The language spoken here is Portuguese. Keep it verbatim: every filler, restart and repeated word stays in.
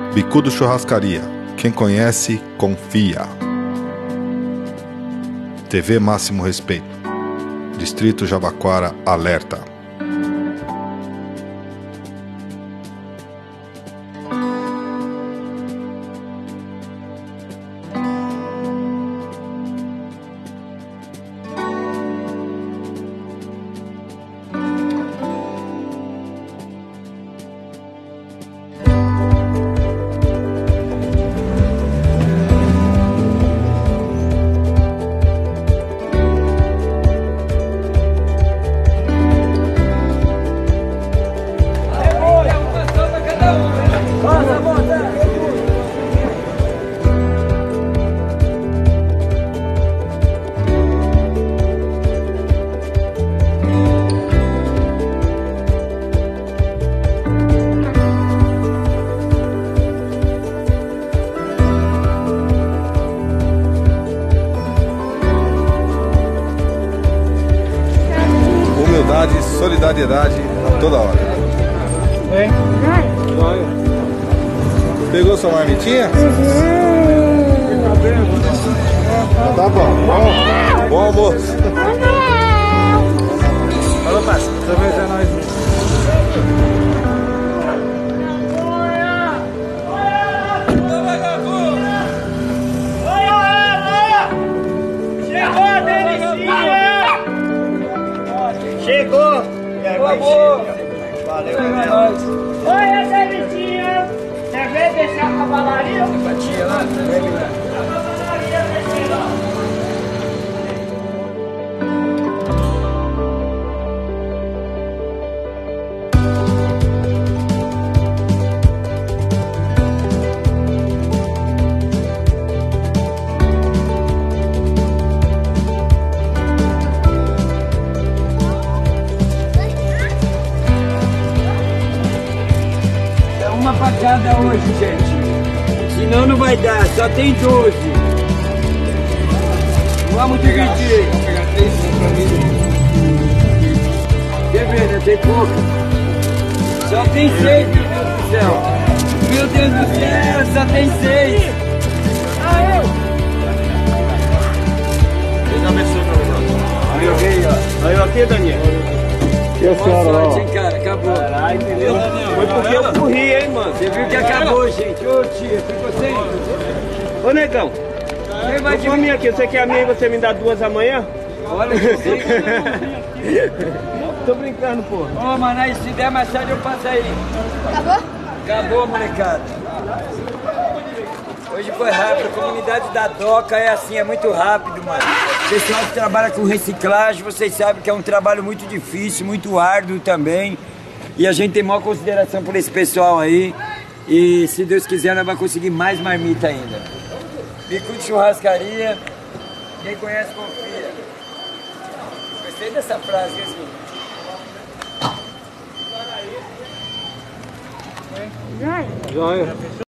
Bicudo Churrascaria. Quem conhece, confia. T V Máximo Respeito. Distrito Jabaquara alerta. Humildade e solidariedade a toda hora. Hein? Pegou sua marmitinha? Tá bom, bom, bom almoço. Falou, parça. Essa vez é nóis. Chegou! E aí, vai ser, valeu, é nóis. Oi, essa Vitinha! Você veio deixar a cavalaria? Batia lá, uma pra cada hoje, gente. Senão não vai dar, só tem doze. Vamos dividir. Vamos pegar três pra mim. Quer ver, né? Tem pouco. Só tem seis, meu Deus do céu. Meu Deus do céu, só tem seis. Ah, eu. Deus abençoe pra nós. Aí eu rei, ó. Aí, aqui, Daniel. E a Boa senhora, sorte, ó. hein, cara. Acabou. Caralho, entendeu? Foi porque eu corri, hein, mano. Você viu que acabou, gente. Ô, tia, ficou sem. Ô, negão. Quem vai Vai mim aqui, você quer a minha e você me dá duas amanhã? Olha que você. Tô brincando, pô. Ô, mano, aí se der mais tarde eu passo aí. Acabou? Acabou, molecada. Hoje foi rápido. A comunidade da Doca é assim, é muito rápido, mano. O pessoal que trabalha com reciclagem, vocês sabem que é um trabalho muito difícil, muito árduo também. E a gente tem maior consideração por esse pessoal aí. E se Deus quiser, nós vamos conseguir mais marmita ainda. Bicudo Churrascaria. Quem conhece, confia. Gostei dessa frase, assim. Joia.